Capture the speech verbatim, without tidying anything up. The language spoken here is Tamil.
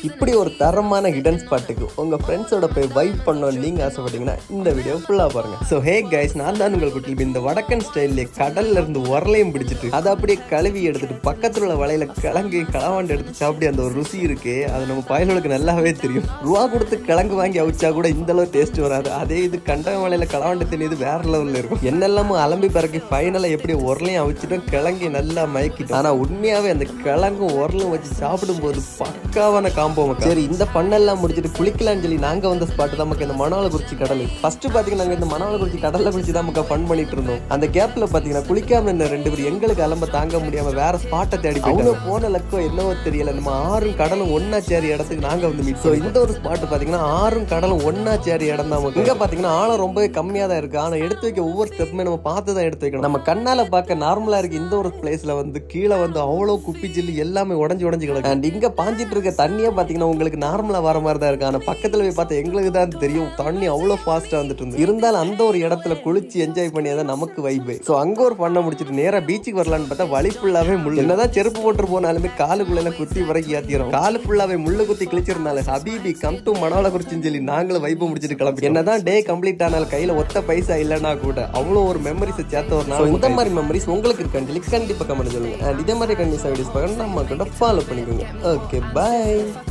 இப்படி ஒரு தரமான ஹிடன் ஸ்பாட்டுக்கு உங்க ஃப்ரெண்ட்ஸோட போய் வைப் பண்ணணும் நீங்க ஆசைப்பட்டீங்கன்னா இந்த வீடியோ ஃபுல்லா பாருங்க. ஸோ ஹே கைஸ், நான் தான் உங்கள் குட்டில் இந்த வடக்கன் ஸ்டைல்ல கடல்ல இருந்து உரலையும் பிடிச்சிட்டு அதை அப்படியே கழுவி எடுத்துட்டு பக்கத்துல உள்ள வலையில கிழங்கு களவாண்டு எடுத்து சாப்பிட்டு அந்த ஒரு ருசி இருக்கு. அது நம்ம பயல்களுக்கு நல்லாவே தெரியும். ரூபா கொடுத்து கிழங்கு வாங்கி அவிச்சா கூட இந்த அளவு டேஸ்ட் வராது. அதே இது கண்ட வலையில களவாண்டு திணிது வேற லெவல்ல இருக்கும். என்னெல்லாமோ அலம்பி பறக்கி ஃபைனலா எப்படி உரலையும் அவிச்சிட்டோம், கிழங்கு நல்லா மயக்கிட்டோம். ஆனா உண்மையாவே அந்த கிழங்கும் உரலும் வச்சு சாப்பிடும் போது பக்காவான காம்போ. சரி, இந்த பண்ணெல்லாம் முடிச்சுட்டு குளிக்கலாம்னு சொல்லி நாங்க வந்த ஸ்பாட் தான் நமக்கு இந்த மணவளக்குறிச்சி கடல். ஃபர்ஸ்ட் பாத்தீங்கன்னா நாங்க இந்த மணவளக்குறிச்சி கடல்ல குளிச்சு தான் நமக்கு ஃபன் பண்ணிட்டு இருந்தோம். அந்த கேப்ல பாத்தீங்கன்னா குளிக்காம இருந்த ரெண்டு பேரும் எங்களுக்கு அலம்ப தாங்க முடியாம வேற ஸ்பாட்டை தேடி அவங்க போன லக்கம் என்னவோ தெரியல. நம்ம ஆறும் கடலும் ஒன்னா சேரி இடத்துக்கு நாங்க வந்து மீட். ஸோ இந்த ஒரு ஸ்பாட் பாத்தீங்கன்னா ஆறும் கடலும் ஒன்னா சேரி இடம் தான். இங்க பாத்தீங்கன்னா ஆழம் ரொம்பவே கம்மியா தான் இருக்கு. ஆனா எடுத்து வைக்க ஒவ்வொரு ஸ்டெப்புமே நம்ம பார்த்து தான் எடுத்து வைக்கணும். நம்ம கண்ணால பார்க்க நார்மலா இருக்கு இந்த ஒரு பிளேஸ்ல வந்து கீழே வந்து அவ்வளவு குப்பி ஜில்லி எல்லாமே உடஞ்சு உடஞ்சு கிடக்கு. அண்ட் இங்க பாஞ்சிட்டு இருக்க தண்ணியே பாத்தீங்கன்னா உங்களுக்கு நார்மலா வர மாதிரி தான் இருக்கு. ஆனா பக்கத்துல போய் பார்த்தா எங்களுக்கு தான் தெரியும் தண்ணி அவ்வளவு ஃபாஸ்டா வந்துட்டு இருந்து. இருந்தாலும் அந்த ஒரு இடத்துல குளிச்சு என்ஜாய் பண்ணியாதான் நமக்கு வைபு. ஸோ அங்க ஒரு பண்ண முடிச்சுட்டு நேரா பீச்சுக்கு வரலான்னு பார்த்தா வழி ஃபுல்லாவே முள்ளு. என்னதான் செருப்பு போட்டு போனாலுமே காலுக்குள்ள எல்லாம் குத்தி வரைக்கும் ஏத்திரும். காலு ஃபுல்லாவே முள்ளு குத்தி கிழிச்சிருந்தால ஹபீபி கம் டு மணவளக்குறிச்சின்னு சொல்லி நாங்களும் வைப்பு முடிச்சுட்டு கிளம்பி. என்னதான் டே கம்ப்ளீட் ஆனாலும் கையில ஒத்த பைசா இல்லைன்னா கூட அவ்வளோ ஒரு மெமரிஸ் சேர்த்த ஒரு நாள். இந்த மாதிரி மெமரிஸ் உங்களுக்கு இருக்கான்னு சொல்லி கண்டிப்பா கமெண்ட் சொல்லுங்க. அண்ட் இதே மாதிரி கண்டிப்பா வீடியோஸ் பார்க்கணும் நம்ம கூட ஃபாலோ பண்ணிக்கோங்க. Okay, by.